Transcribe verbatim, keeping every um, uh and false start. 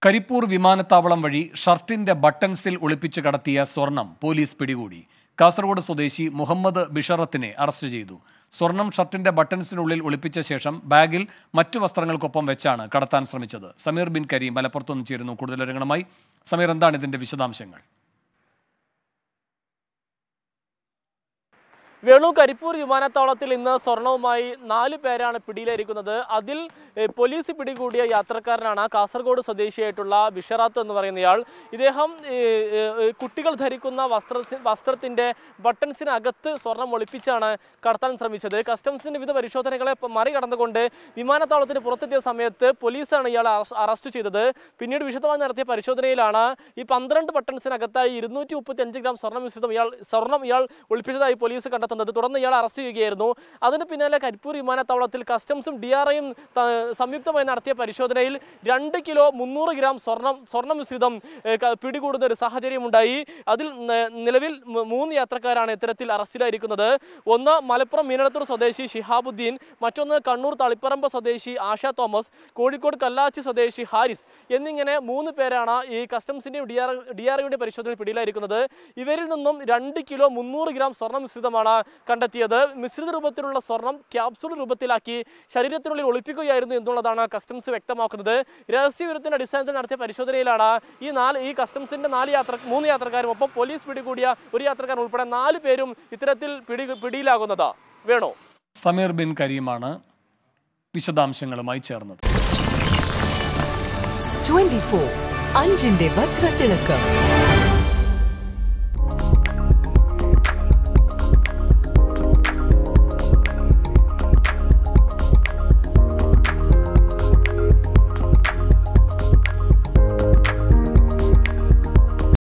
കരിപ്പൂർ വിമാനത്താവളം വഴി ഷർട്ടിന്റെ ബട്ടൺസിൽ ഒളിപ്പിച്ച് കടത്തിയ സ്വർണം പോലീസ് പിടികൂടി. കാസർഗോഡ് സ്വദേശി മുഹമ്മദ് ബിഷറത്തിനെ അറസ്റ്റ് ചെയ്തു. സ്വർണം ഷർട്ടിന്റെ ബട്ടൺസിനുള്ളിൽ ഒളിപ്പിച്ച ശേഷം ബാഗിൽ മറ്റു വസ്ത്രങ്ങൾക്കൊപ്പം വെച്ചാണ് കടത്താൻ ശ്രമിച്ചത്. സമീർ ബിൻ കരീം മലപ്പുറത്തുനിന്ന് ചേരുന്നു കൂടുതൽ വിവരങ്ങളുമായി. സമീർ, എന്താണ് ഇതിന്റെ വിശദാംശങ്ങൾ? വേണു, കരിപ്പൂർ വിമാനത്താവളത്തിൽ ഇന്ന് സ്വർണവുമായി നാല് പേരാണ് പിടിയിലായിരിക്കുന്നത്. അതിൽ പോലീസ് പിടികൂടിയ യാത്രക്കാരനാണ് കാസർഗോഡ് സ്വദേശിയായിട്ടുള്ള ബിഷറാത്ത് എന്ന് പറയുന്നയാൾ. ഇദ്ദേഹം കുട്ടികൾ ധരിക്കുന്ന വസ്ത്ര വസ്ത്രത്തിൻ്റെ ബട്ടൺസിനകത്ത് സ്വർണം ഒളിപ്പിച്ചാണ് കടത്താൻ ശ്രമിച്ചത്. കസ്റ്റംസിൻ്റെ വിവിധ പരിശോധനകളെ മറികടന്നുകൊണ്ട് വിമാനത്താവളത്തിന് പുറത്തെത്തിയ സമയത്ത് പോലീസാണ് ഇയാൾ അറസ്റ്റ് ചെയ്തത്. പിന്നീട് വിശദമായി നടത്തിയ പരിശോധനയിലാണ് ഈ പന്ത്രണ്ട് ബട്ടൺസിനകത്തായി ഇരുന്നൂറ്റി മുപ്പത്തി അഞ്ച് ഗ്രാം സ്വർണ്ണ മിശ്രിതം ഇയാൾ സ്വർണം ഇയാൾ ഒളിപ്പിച്ചതായി പോലീസ് കണ്ടെത്തുന്നത്. തുടർന്ന് ഇയാൾ അറസ്റ്റ് ചെയ്യുകയായിരുന്നു. അതിന് പിന്നാലെ കരിപ്പൂർ വിമാനത്താവളത്തിൽ കസ്റ്റംസും ഡി ആർ ഐയും സംയുക്തമായി നടത്തിയ പരിശോധനയിൽ രണ്ട് കിലോ മുന്നൂറ് ഗ്രാം സ്വർണം സ്വർണ്ണ മിശ്രിതം പിടികൂടുന്ന ഒരു സാഹചര്യമുണ്ടായി. അതിൽ നിലവിൽ മൂന്ന് യാത്രക്കാരാണ് ഇത്തരത്തിൽ അറസ്റ്റിലായിരിക്കുന്നത്. ഒന്ന് മലപ്പുറം മീനടത്തൂർ സ്വദേശി ഷിഹാബുദ്ദീൻ, മറ്റൊന്ന് കണ്ണൂർ തളിപ്പറമ്പ് സ്വദേശി ആശ തോമസ്, കോഴിക്കോട് കല്ലാച്ചി സ്വദേശി ഹാരിസ് എന്നിങ്ങനെ മൂന്ന് പേരാണ് ഈ കസ്റ്റംസിന്റെയും ഡി ആർ ഡി ആർ ഐയുടെ പരിശോധനയിൽ പിടിയിലായിരിക്കുന്നത്. ഇവരിൽ നിന്നും രണ്ട് കിലോ മുന്നൂറ് ഗ്രാം സ്വർണ്ണ മിശ്രിതമാണ് കണ്ടെത്തിയത്. മിശ്രിത രൂപത്തിലുള്ള സ്വർണം ക്യാപ്സൂൾ രൂപത്തിലാക്കി ശരീരത്തിനുള്ളിൽ ഒളിപ്പിക്കുകയായിരുന്നു എന്നുള്ളതാണ് കസ്റ്റംസ് വ്യക്തമാക്കുന്നത്. രഹസ്യവിവരത്തിന്റെ അടിസ്ഥാനത്തിൽ നടത്തിയ പരിശോധനയിലാണ് ഈ നാല് ഈ കസ്റ്റംസിന്റെ നാല് യാത്ര മൂന്ന് യാത്രക്കാരും ഒപ്പം പോലീസ് പിടികൂടിയ ഒരു യാത്രക്കാരൻ ഉൾപ്പെടെ നാല് പേരും ഇത്തരത്തിൽ പിടി പിടിയിലാകുന്നത്. വേണോ? സമീർ ബിൻ കരീമാണ് വിശദാംശങ്ങളുമായി ചേർന്നത്. ട്വന്റി ഫോർ അഞ്ചിന്റെ വജ്രത്തിളക്കം.